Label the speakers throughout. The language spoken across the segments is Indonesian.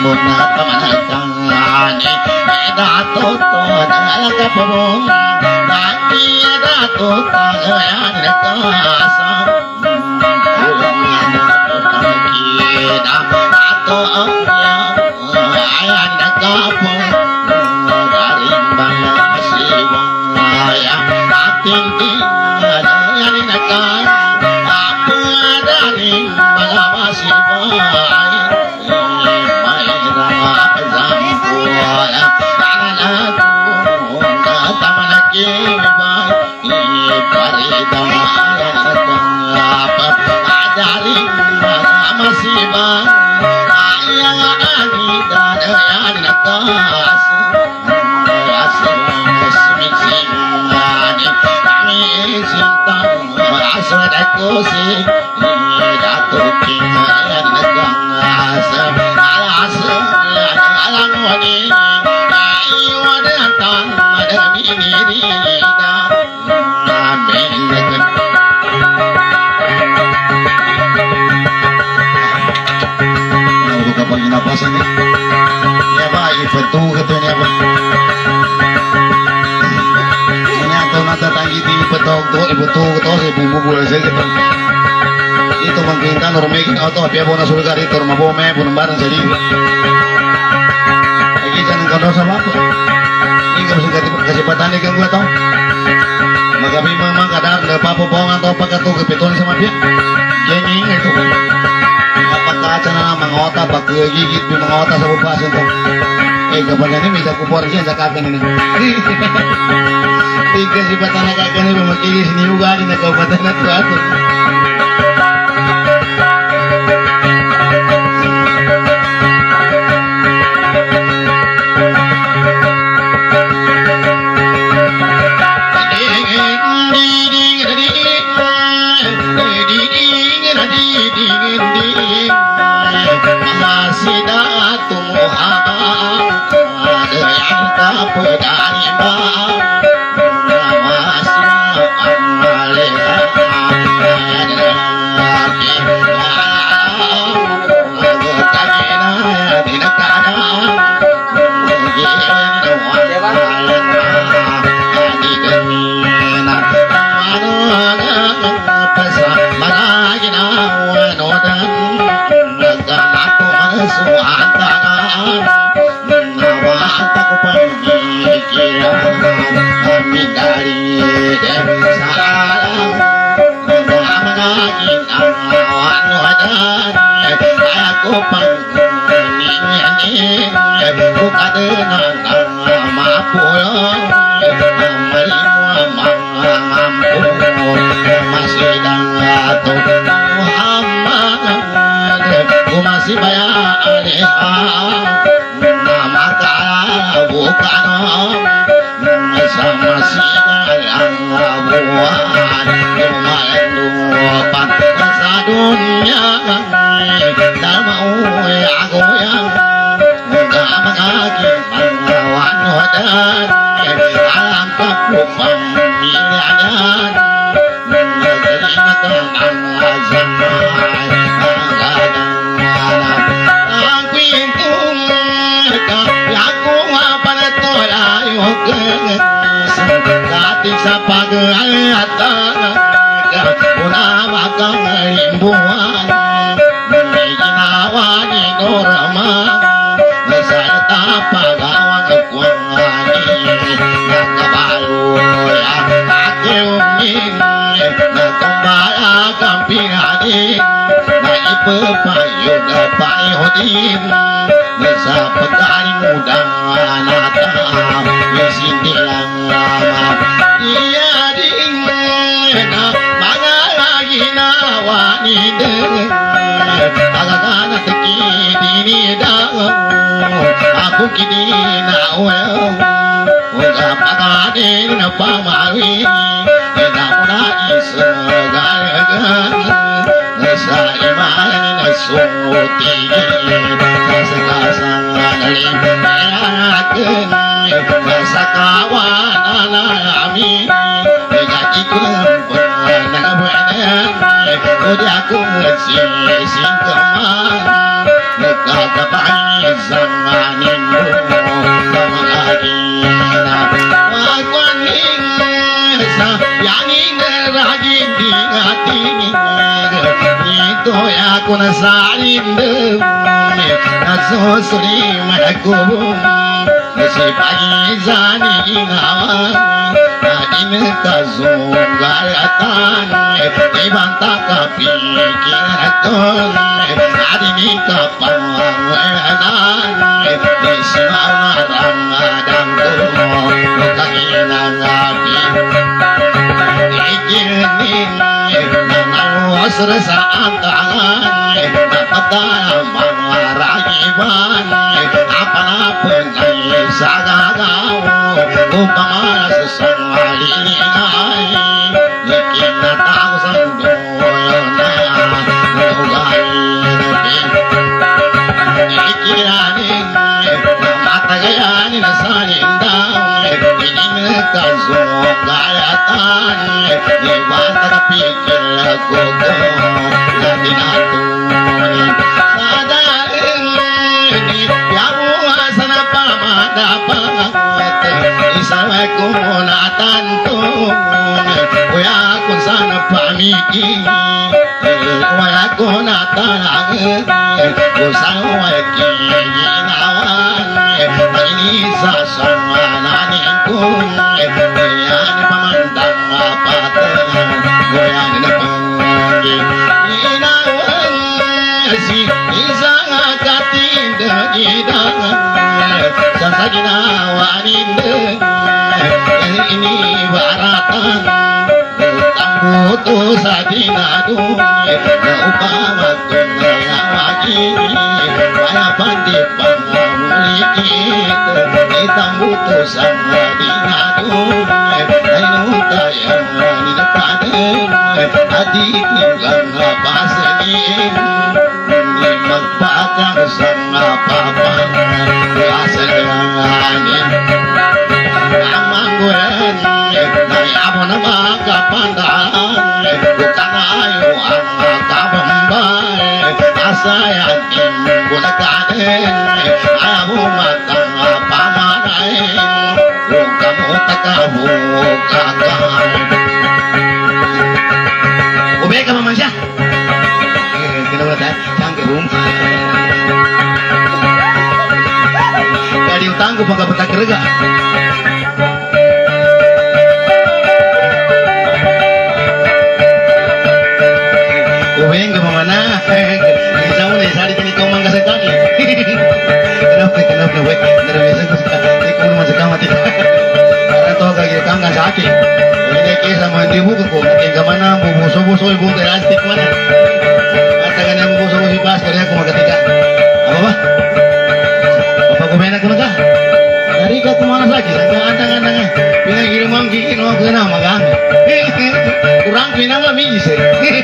Speaker 1: Itu pemerintahan orang making auto apa pun asal kari tur mabome pun barang jadi. Lagi jangan kau sama apa. Ini kau suka kesempatan ini gua tahu. Maka memang kadang lepas popong atau apa katu kebetulan sama dia. Jenging itu. Apakah cina mengota baku gigit di mengota sama pasien tu. Kapan ini bisa kupor sih ada kapan ini. Tiga kesempatan kapan ini memakai sini juga di kabupaten itu. Aku zanganin pamagina wakwaning sa yaning rajin di hati itu aku nasalin nasusuri manakum si pagi zani ngawan adin kazungaratan ibanta kapikiran adin kapanganan disimana ramadang kagina ngapi ikinin nanawasra sa antangan napadang mangaragiban apa-apa sagagaw upang sasangalinay ikinataw sa doyo na ugayin ikiranin matagayanin sa lindang ininagkasugayatan iwan takapikir ko na dinatunin sa dahin yabuhasan na pamadapat isaway ko muna tantun kuya kung sana pamiging wala ko na tanangin kung saway kinawan ay nisasangananin ko kuya ni pamandang apatan kuya ni napangin inawan si isang katinda idangan sa ginawa ninda ini baratan tambuto sa dinadong na upawag kong nayawagi kaya pandi pangamulikit itambuto sa dinadong ay nutayan ninapadan aditin lang pasanin hindi magpakang sa papan kasalanganin amangguran nayabo na makapandaan bukan ayo ang kabambay asayan imbulakanin ayaw matang pamanayin kung kamu takabukakan ubay ka maman siya ginawa tayo siyang kirum kadi utang ko pagkapatak kerega Uweng ke mana? Jauh nih, sari ini kau mangga sekali. Kenapa, weh? Dari biasa kau suka, ini kau rumah sekali mati. Karena toh kaki kau nggak sakit. Ini kisah sama ibu kau, tinggal mana? Buso ibu elastik mana? Katakan yang buso pas, karena aku mau ketika. Apa? Apa kau main aku nggak? Dari kau kemana lagi? Antang-antang, pinang kirim mangki, no kena magang. Kurang pinang lah miji sih.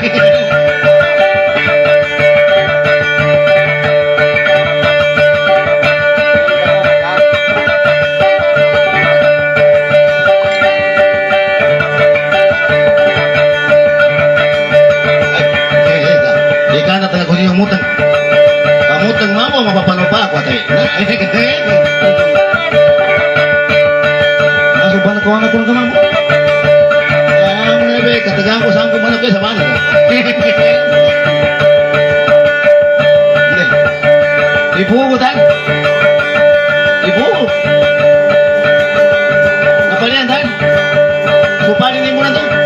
Speaker 1: Muteng mampu mapapanupa ako tayo. Nasuban ko anak ko ng kamamo. Ang nebe, katagang ko saan ko manap kayo sa mana. Ibu ko tayo. Ibu. Napalian tayo. Supalin mo na tayo.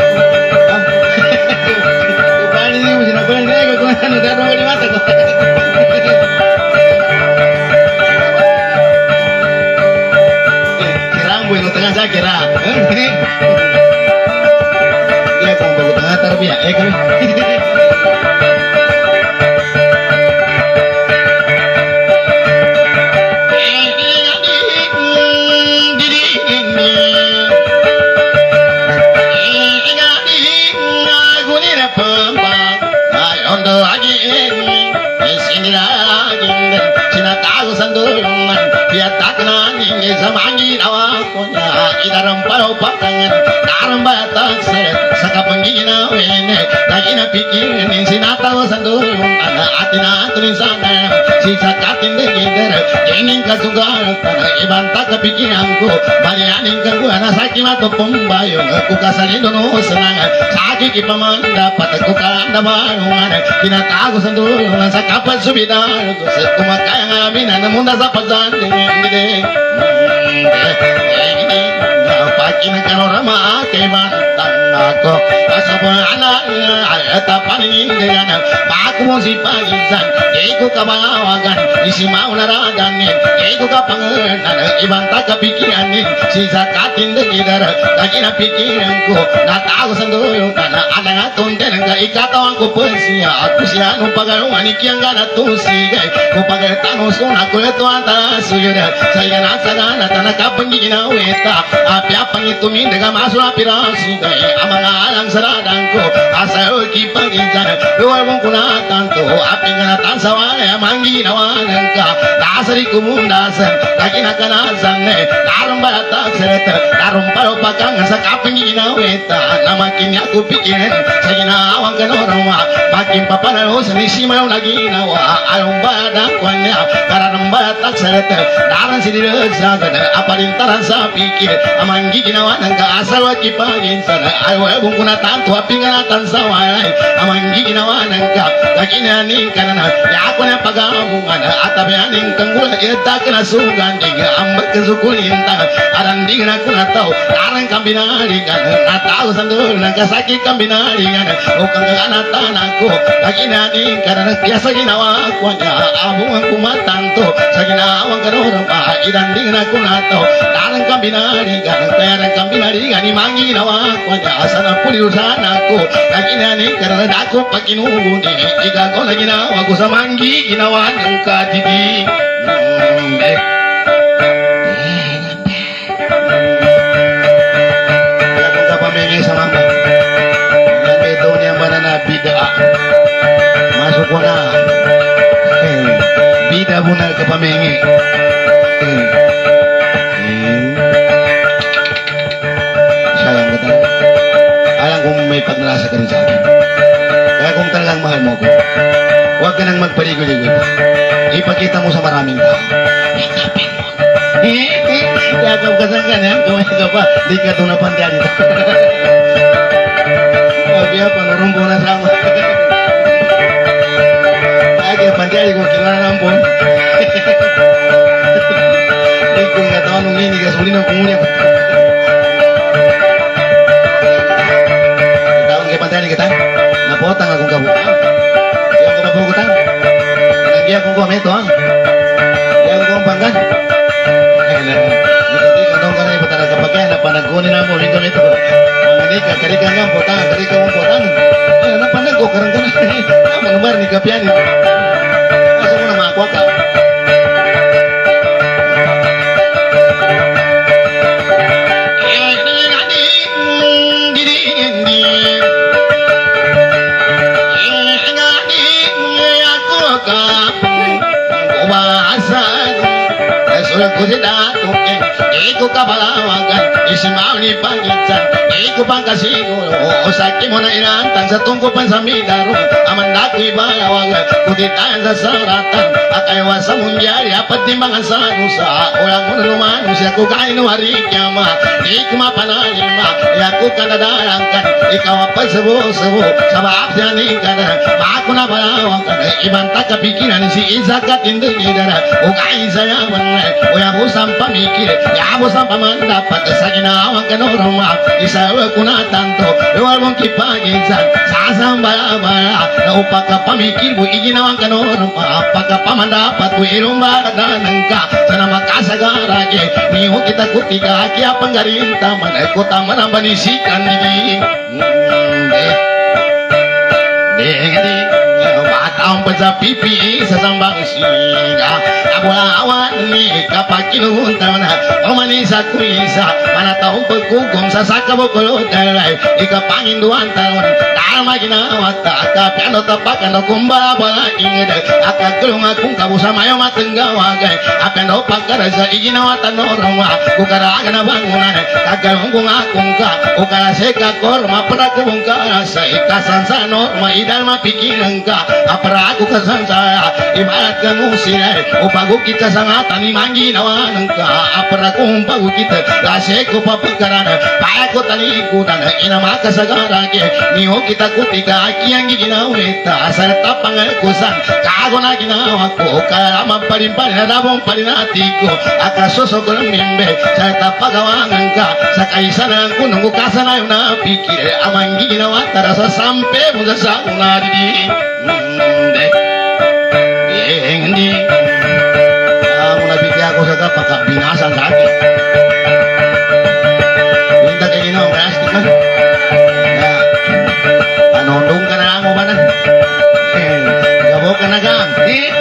Speaker 1: Supalin mo, sinapalan ka na. Kung ano, daro mo mata ko. Bueno, tengah saya kira. Ya, kung bago tengah tarbiya, kami. Samangin awakonya idaram paro pakangan daram batak saka pangina wene lagi na pikirin sinataw sandulong ana atina tunin sana si sakatin dengidar ingin kasugar tanah ibanta kepikiranku balianing kaguna sakit mata pembayung aku kasari dono senang sakit kipaman dapat aku kanda barungan kina tahu sendul nasa kapan subidar sekumakai ngalamin namun nasa pazan dengan gede pakin kanorama kemantan aku asapana ayat panin dengan paku si pagisan ego kabawagan isi mau naraganin ego kapangeran ibanta kepikiran si zakatin degidar kagina pikiranku na tahu senduyung kana ada ngatunten enggak ikatau aku pensia aku sia nu pagarungan ikiang gana tusi gai ku pagar tanus aku itu atas suyuda saya nasagana tanah kapengina weta api apa itu min dengan masuk api rasi gai amang alang seradangku asal kipagisan luar mungkuna tantu api ngana tansawale manggi nawanangka dasari kumundasan kagina kanasan darum batak sereta darum paro pakang sakapengina weta namakin aku pikirin sagina awang kanorama makin papanaw sanisi mau lagi nawa arum badak wanya karena batak sereta daran sidirag sagana apalintaran sa pikir amanggi ginawa ng kaasal waki pagin sana ayaw bungkuna tanto apinganatan sa walay amanggi ginawa ng kakinaning kanana ako na pagamungan atabianing kanggula itak na sugan diga ambag kasukulinta aranding na kunataw darang kambinaringan nataw sandul ng kasakit kambinaringan o kang kaganatan ako kakinaning kanana sa ginawa ko niya abong ang kumatanto sa ginawang kanurang iranding na kunataw darang kambinaringan kaya kambinaringan imang ginawa ko niya asa na puliusan ako kakinaning kanana dako pakinubuni igago na ginawa ko sa manggi ginawa ng katiti kaya kung kapamingay sa mama ang ito niya banana bida masuk ko na bida mo na kapamingay sayang ka talaga alam kong may pagnalasa ka rin sa akin kaya kung talagang mahal mo ko huwag ka nang magpaligoy-ligoy pa ipakita mo sa maraming tao yakapin mo yakap ka sa kanya kumay ka pa di ka ito napantiyan ito sabi ya panurumpo na sama lagi pantiyan ko kilala nampun ikon nga taon nung ini gasolin ang kumuli ako taon kay pantiyan kita napotang akong kabuka yang ko nabukutan nandiya akong kuwameto ang yang ko ang panggan hindi ka daw ka na iba talaga pagkaya na panagkunin na mo rito nito mga ka karika nga potang karika mong potang ay napanag ko karang ka na manubar ni kapian asa mo na makakuha ka Kusidatu iku kabalawagan isimaw ni pangitan iku pangkasiguro osaki mo na inantan sa tungkupan sa midaro amandaku ibalawagan kutitaan sa saratan akaywa sa mungyari apat timbangan sa nusa ulang mo na lumano siya ko kaino hari kiyama iku mapanalima yaku kanadarangan ikaw apag sabo-sabo sa baak siya ni kana maako na balawagan ibanta kapikiran si Isakat hindi nidara o kain sayaman Uya busang pamikir, ya busang pamandapat sa ginawang kanorma isawa ko na tanto, luwal mong kipaginsan sasang bala-bala na upaka pamikir mo iginawang kanorma pagkapamandapat mo ilumbadan ka sana makasagarage niyo kita kutika kaya panggarinta manay man ang banisikan ni ang sa pipi sa sambang singa abulawan ni kapag kinunta na umanis kuisa mana tahu pagugom sa sakabukulo dalay ikapanginduan talon dama ginawa ta piano tapakan no kumbara bala inged akagulung akong kabusa mayo matenggawagay apendo pagkara sa iginawa tanorama kukaraga na bangunan kagalung kung akong ka ukara seka korma para kubong ka sa ikasan sa norma idal mapikiran ka apara ako kasan sa ibarat ka musina upago kita sa ngatan ni mangginawa ng ka apara kung pago kita kasi ko papagkaran pa ako talikutan inamaka sa garage niyo kita kutika aki ang ginawita sa tapangakusan kago na ginawa ko kaya mampalimpal na dabong palinati ko akasoso ko ng mimbe sa tapagawangan ka sa kaisanan ko nung ukasa na yung napikir amang ginawa tara sa sampe mo sa sauna di hindi mo nabigay ako sa kapakabinasan sa akin hindi kayo ginawa plastic man panondong ka na mo ba na gabo ka na gang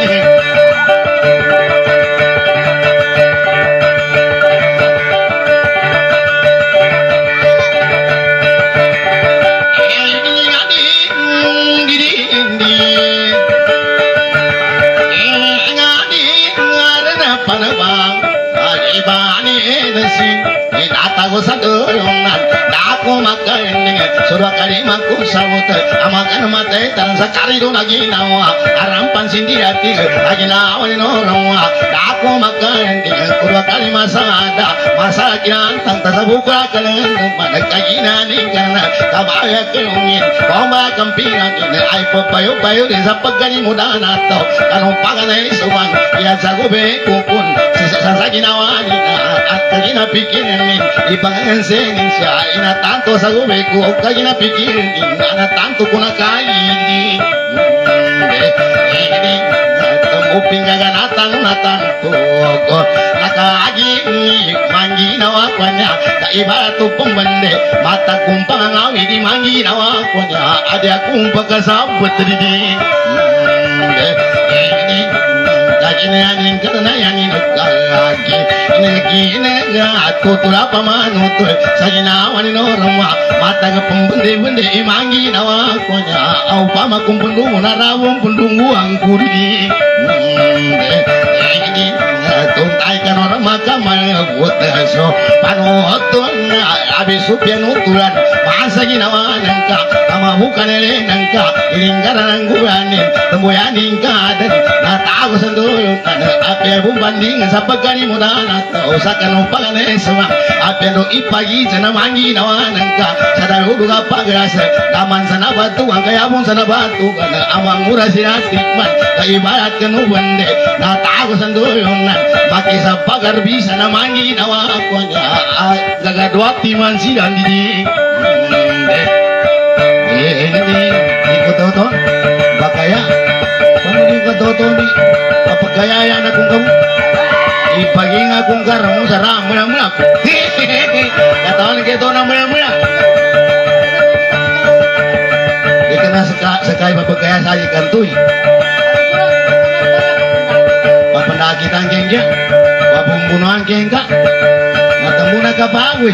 Speaker 1: Ako sa dulungan dako makaling surah kalimah ku sawut amakan matay tan sa karido na ginawa arampan sindi ati aginawa ni norwa dako makaling surah kalimah sada masa kian tan sa buka kalan managkagina ni kana kabaya kelungin bomba kampiran ay papayo payo din sa paggali mo nato kanong paganay suwan ya sa gobe kupun sa ginawa ni at kagina pikirin ni ibangan sengin siya inatanto sa gube ko kagina pikirin ni anatanto ko na kaili tumuping kaganatan natanto ko nakaagi mangginawa ko niya kaiba tupong bande mata kong pangangawi di mangginawa ko niya adi akong pagkasabot rin kaginayanin ka na yan inagkalagi inaginaga tutura pamanuto sa ginawa ni Norma mata ka pambende-bende imang ginawa ko niya au pama kung pundungo na rawong pundungo ang kuri tuntay ka Norma ka malagot so panuoton na abisupyan utulan masa ginawa ng ka kamahukan ng ka ilinggaran ng guranin tembuyanin ka dan natago sa dulong ape bumbandingan sa pagkalimutan at sa kanumpagan esma ape no ipagi sa namangi nawanan ka sa darudo ka pagrasa daman sa nabatuan kaya mong sa nabatuan amang mura sinatikman kaibarat kanubande natago sa dulong makisa pagarbi sa namangi nawakon gagadwati man silang di ikutoto bakaya pamuli katoto ni kapagayaya na kung kamu ipaging akong karamo sa ramula-mula katawan kito na mula-mula di ka na sakay papagaya sa ikantoy papandakit ang gengga papumbunuan gengga matamuna ka bagoy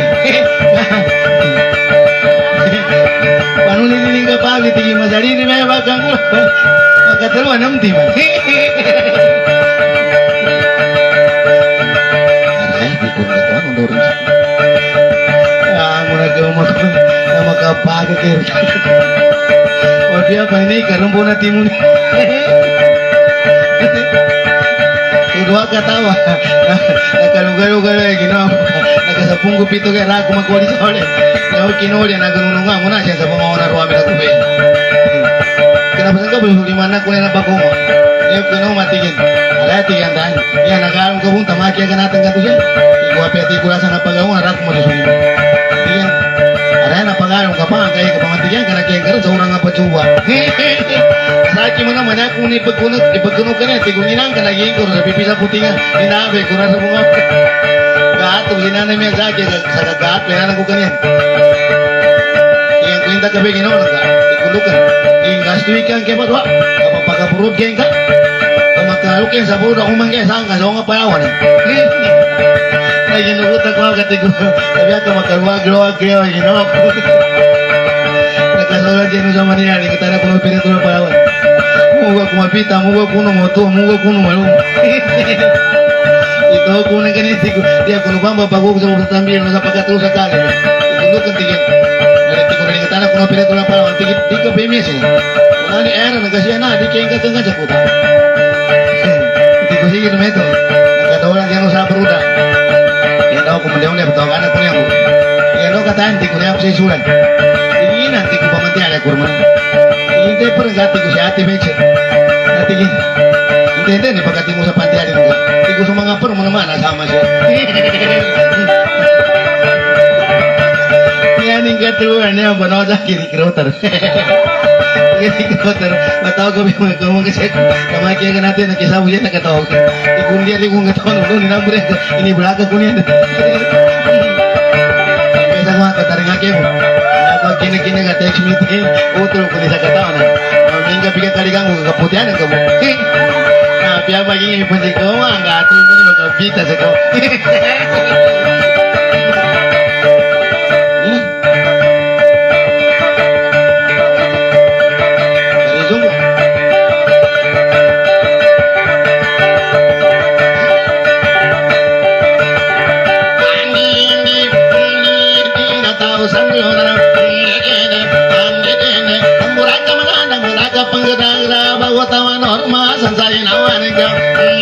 Speaker 1: panulililing ka bagoy tingin masari ni may bakang mo makataluan ng timan aray di po na ito anong doon mo na gawin na makapagod kayo wag yan pa hindi karumbo na timon dua katawa nakalugar-lugar lagi no nakasapung gupito kaya rago magkuwali sa ulit na kinuli nagununungan mo na siya sa mga oras ruwami na kubi kinapasan ka belum dimana kulay na bako mo yung kuno matigin alay tigan tayo yan nakaroon ka pong tamaki ka natin kato siya ikuwapi kula sa napagawa na rago mo sa sulim tigan alay napagaroon ka pa kaya kapamatigan ka nakiyan ka rin sa urang nga patsuwa Saki mo naman kung ipagkuno ka na, tiguninang ka naging ko sa pipisa putingan, inabi ko na sa mga gato, sinanay mo yan sa akin, sa kagato, pinalang ko kanyan. Iyang kulinta ka begin ako, ikulukan, iyang gastuikan kaya ba, kapapagapurod kaya ka, kamakalo kaya sa puro, umang kaya saan ka, sa mga payawan. lagi nunggu tak mau katiku tapi aku makan wagro you know nakasola jenu sama dia ni ketara kuno pira tu apa muga kumapita muga kuno moto muga kuno malu itu kuno kan itu dia kuno bamba bagus sama sambil nasa pakai terus sekali itu kan tinggi dari tiga dari ketara kuno pira tu apa tinggi tiga pemis ni mana era negasi na di kengka tengah jakuta itu sih gitu meto kata orang yang usah berudah yang tahu kemudian dia betul kan aku yang ya lo katain tiga yang saya sulan ini nanti ku pamanti ada kurma ini teh perengati ku siati meja nanti gini ini nih pakai timu sepanti ada juga tiku semua ngapur mana sama sih ya nih ketuaan yang benar kiri keroter kiri keroter batau kau bilang kau mau kesek kama kia kan nanti nak kisah punya nak tahu ikun dia ikun ketahu dulu ni nampak ini belakang kunia biasa mah kataring aku kini nggak teks meeting, utro kulit kata mana, minggu pikir kali kamu keputihan kamu, nah biar bagi pun sih kamu nggak tuh pun lo kepita sih kamu, dari zoom, ini tahu sambil orang penggedang bawa tawa norma sansai nawan kau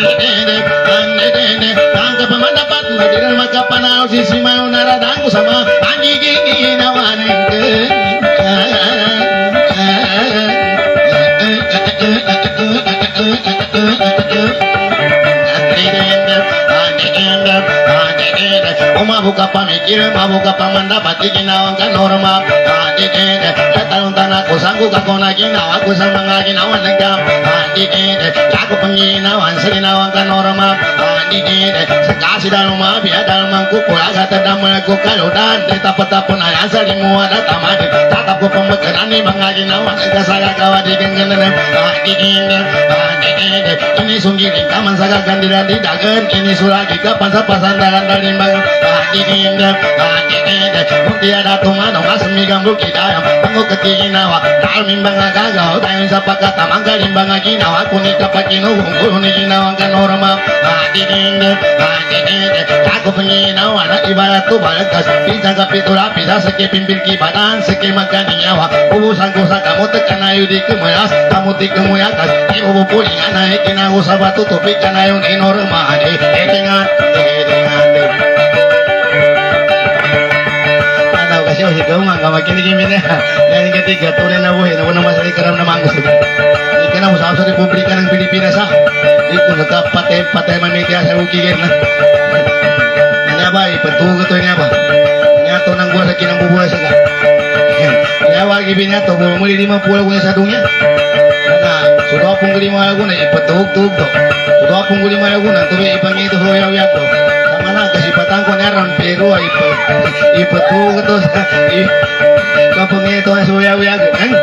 Speaker 1: tangkap pemandapat madiran maka panau sisi mau naradangku sama panji gigi nawan buka pamikir, buka pamandapat ikinawang ka norma Tatalong tanako sangku kako naginawa Ako sa mga ginawa nagam Ako panginawan sa ginawang ka norma Sa kasidalong mabiya dalmang kukulaga Tadamang ko kaludan Tapatapon ayan sa limuwa na tamad Tatapo pamagkarani mga ginawa Nagkasagagawa di gangganan Ini sunggiling kaman sa gagandira di dagan Ini sulagi kapan sa pasandaran dalimbang kung tiada tumanong asamigang bukidayam Pango katiginawa Dahil mimbang agagaw Tayo sa pagkatamang kalimbang aginawa Kuni kapag kinugong Kuni ginawang kanorma Ako panginawa Na ibarat to balagkas Pisang kapitula Pisa sa kipimpil kibadan Sa kimagkaninyawa Ubusan ko sa kamot Kanayo di kumuyas Kamot di kumuyakas Iubupuling anay Kinago sa bato Tupik kanayon inorma Etingan kasi si kau mah kau makin ini ni yang ketiga tu na buhay na wala masali karam na mangos ikan na usah di publikan ng Pilipinas ha ikut nak patay mamiti sa ukigir na ini apa ipetuga to ini apa nyato nang gua sa kinang bubuhay sa ka ini wagi binyato muli 50 punya sadunya nah sudah pung 5 lagu na ipetug-tug to sudah pung 5 lagu na tuwi ipangi to hoyaw-yaw to mana kasipatan ko neron pero ipetu to kapag ito ay suyaw-yaw kan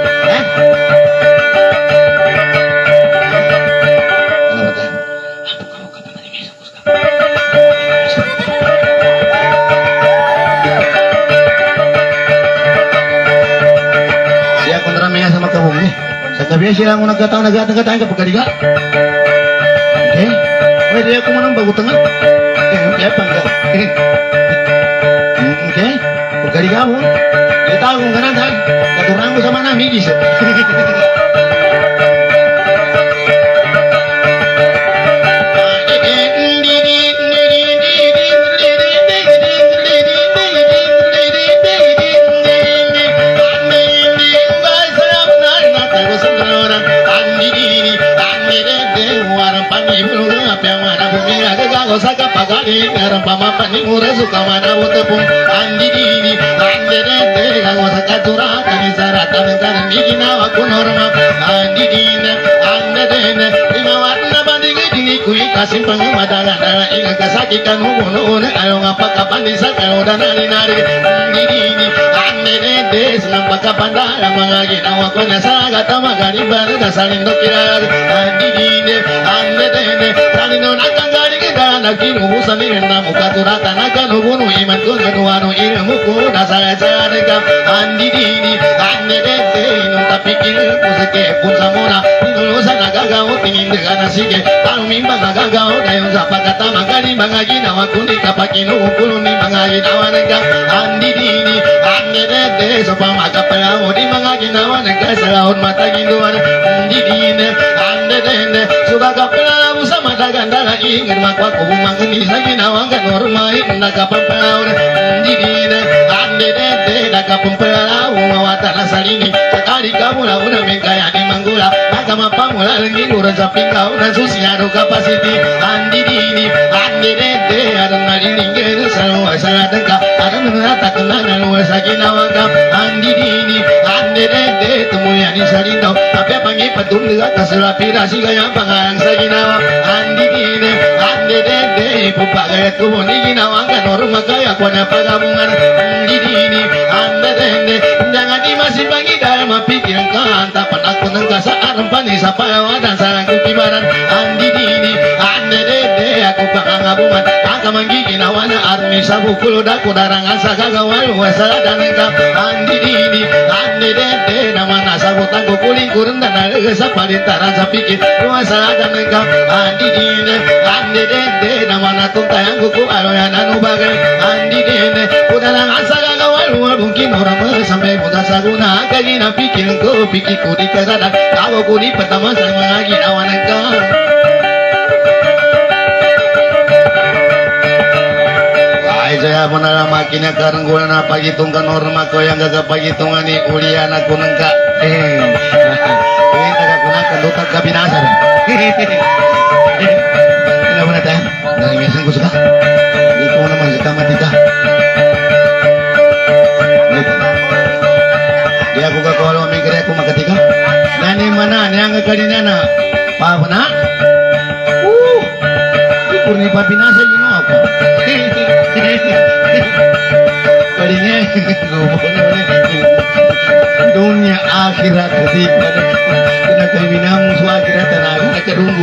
Speaker 1: siya kung naramihan sa magkabong ni sa gabi sila kung nagkataon kapag kaliga okay pwede ako manang bago tanga apa enggak? Oke, berkali kamu. Kita tahu kan kan? Satu rambut sama nami bisa. Saka pagani ngaram pamapani mura suka mana utepung andi dini andi dede gago saka curah kani saratan kan digina aku norma andi dini andi dede lima warna banding dini kui kasim pangmadala inga kasaki kan hubun ayo ngapa kapan bisa kalau dan nari andi dini andi dede senang pakapanda mangagi nawa ko nyasa gata magari bar dasalin dokira andi dini andi dede salino nakangari kita sana kinu musami namu katurata nakanu gunu iman kun kenuanu ilmu ku dasar sadeka andi dini ande dete inu tapi kinu pusake pun samuna inu sana gagau tingin dengan asike tahu mimba gagau dayung sapa kata magani bangagi nawa kuni kapakinu kuluni bangagi nawa nega andi dini ande dete sopa maka pelamu di bangagi nawa nega selaun mata ginduan andi dini ande dete suka kapelamu sama dagandala ingat makwa kumang ini lagi nawa kan hormai naga pelaun andi dini ande dete naga pelaun mawatan salini sekali kamu lah udah mengkaya di manggula maka mapamula lengi urang saping kau dan susiado kapasiti andi dini ande dete ada nalingin selalu asal tengka ada menata kenangan luas lagi nawangkap andi dini ande dete temuyan di salindau tapi panggil petum dengan keselapirasi gaya pangarang saginawa andi dini ande dete pupak gaya kubun di nawangkan orang makaya kuana pagabungan andi dini ande dete jangan dimasi bagi dalam pikiran kantapan aku nengkasa arempani sapawa dan sarangku kibaran andi dini ande dede aku bakal ngabungan angka manggigin awana armi sabu kulu daku darangan sagagawal wasara dan engkau andi dini ande dede namana sabu tangku kuling kurun dan ada sapalintaran sapikir wasara dan engkau andi dini ande dede namana tuntayang kuku aloyan anu bagai andi dini udarangan sagagawal mungkin orang sampai muda saguna kagina pikir ko pikiku di kasada kalau ku di pertama saya lagi awan engkau saya menara makinnya karenggulan apa gitungkan norma ko yang gagap pagitungan ni ulian aku nengka ini tak aku nak duta kabinasar ini mana teh dari mesin ku suka itu mana masih kamar kita dia aku ke kalau mikir aku mak ketika nani mana yang ngekadinya na pak mana purni papinasa you know apa kadinya dunia akhirat ketika kena kebinam musuh akhirat tenaga nak kerunggu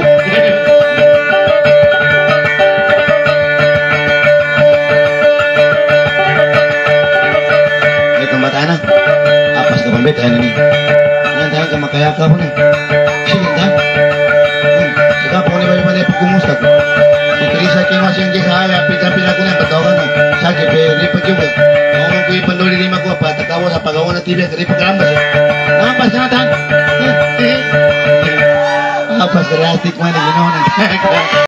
Speaker 1: ini tempat anak apa sih pembet ini yang tanya ke makaya kau nih sih kan sekarang poni bagaimana pekumus tak Ikrisa kinos yang kisah pita-pita ko na patawagan na sakit pero pergi mo ngomong ko ipanduli lima ko pa tatawa sa pagawa na TV kari pagkarambas napas ka natan napas drastic man you know